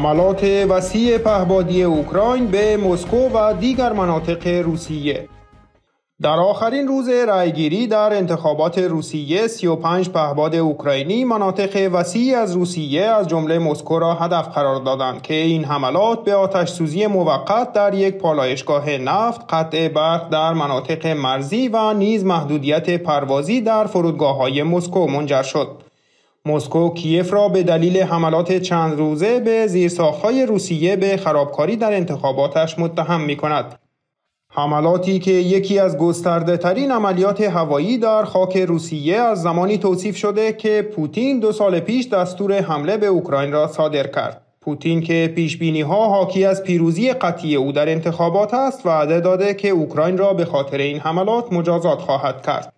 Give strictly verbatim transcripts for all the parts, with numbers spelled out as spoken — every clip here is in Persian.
حملات وسیع پهپادی اوکراین به مسکو و دیگر مناطق روسیه. در آخرین روز رأیگیری در انتخابات روسیه، سی و پنج پهپاد اوکراینی مناطق وسیعی از روسیه از جمله مسکو را هدف قرار دادند که این حملات به آتش‌سوزی موقت در یک پالایشگاه نفت، قطع برق در مناطق مرزی و نیز محدودیت پروازی در فرودگاه‌های مسکو منجر شد. مسکو کیف را به دلیل حملات چند روزه به زیرساخت‌های روسیه به خرابکاری در انتخاباتش متهم می‌کند. حملاتی که یکی از گسترده‌ترین عملیات هوایی در خاک روسیه از زمانی توصیف شده که پوتین دو سال پیش دستور حمله به اوکراین را صادر کرد. پوتین که پیشبینی‌ها حاکی از پیروزی قطعی او در انتخابات است وعده داده که اوکراین را به خاطر این حملات مجازات خواهد کرد.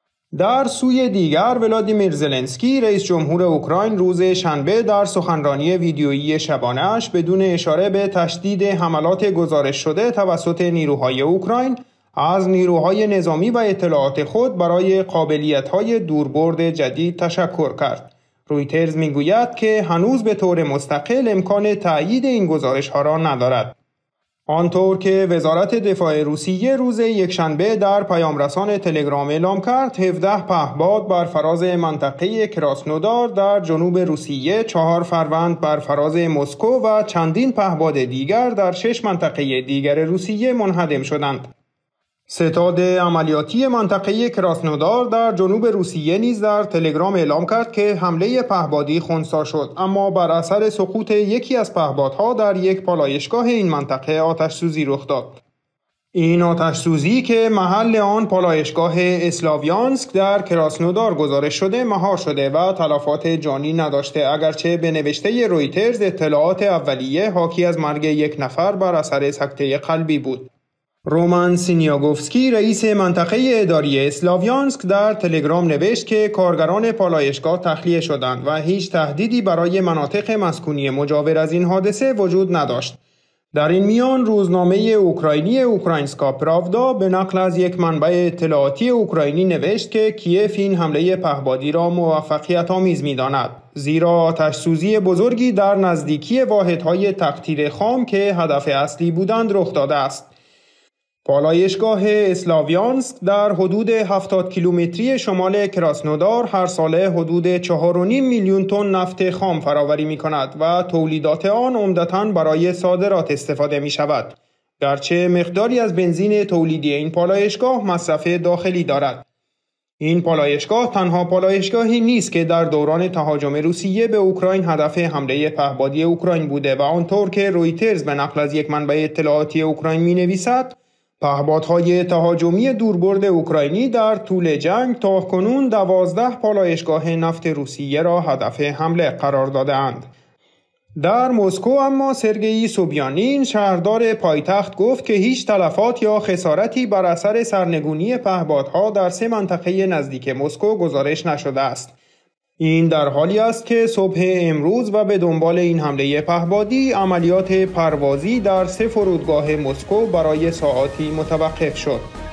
در سوی دیگر، ولادیمیر زلنسکی رئیس جمهور اوکراین روز شنبه در سخنرانی ویدیویی شبانه‌اش بدون اشاره به تشدید حملات گزارش شده توسط نیروهای اوکراین از نیروهای نظامی و اطلاعات خود برای قابلیت‌های دوربرد جدید تشکر کرد. رویترز میگوید که هنوز به طور مستقل امکان تأیید این گزارش‌ها را ندارد. آنطور که وزارت دفاع روسیه روز یکشنبه در پیامرسان تلگرام اعلام کرد، هفده پهپاد بر فراز منطقه کراسنودار در جنوب روسیه، چهار فروند بر فراز مسکو و چندین پهپاد دیگر در شش منطقه دیگر روسیه منهدم شدند. ستاد عملیاتی منطقه کراسنودار در جنوب روسیه نیز در تلگرام اعلام کرد که حمله پهپادی خنثی شد، اما بر اثر سقوط یکی از پهپادها در یک پالایشگاه این منطقه آتش‌سوزی رخ داد. این آتش‌سوزی که محل آن پالایشگاه اسلاویانسک در کراسنودار گزارش شده مهار شده و تلفات جانی نداشته، اگرچه به نوشته رویترز اطلاعات اولیه حاکی از مرگ یک نفر بر اثر سکته قلبی بود. رومان سینیاگوفسکی رئیس منطقه اداری اسلاویانسک در تلگرام نوشت که کارگران پالایشگاه تخلیه شدند و هیچ تهدیدی برای مناطق مسکونی مجاور از این حادثه وجود نداشت. در این میان روزنامه اوکراینی اوکراینسکا پراودا به نقل از یک منبع اطلاعاتی اوکراینی نوشت که کیف این حمله پهپادی را موفقیت آمیز می‌داند، زیرا آتش‌سوزی بزرگی در نزدیکی واحدهای تقطیر خام که هدف اصلی بودند رخ داده است. پالایشگاه اسلاویانسک در حدود هفتاد کیلومتری شمال کراسنودار هر ساله حدود چهار و نیم میلیون تن نفت خام فراوری می کند و تولیدات آن عمدتاً برای صادرات استفاده می شود. گرچه مقداری از بنزین تولیدی این پالایشگاه مصرف داخلی دارد. این پالایشگاه تنها پالایشگاهی نیست که در دوران تهاجم روسیه به اوکراین هدف حمله پهپادی اوکراین بوده و آنطور که رویترز به نقل از یک منبع اطلاعاتی اوکراین می نویسد، پهپادهای تهاجمی دوربرد اوکراینی در طول جنگ تاکنون دوازده پالایشگاه نفت روسیه را هدف حمله قرار داده‌اند. در مسکو اما سرگئی سوبیانین شهردار پایتخت گفت که هیچ تلفات یا خسارتی بر اثر سرنگونی پهپادها در سه منطقه نزدیک مسکو گزارش نشده است. این در حالی است که صبح امروز و به دنبال این حمله پهپادی عملیات پروازی در سه فرودگاه مسکو برای ساعاتی متوقف شد.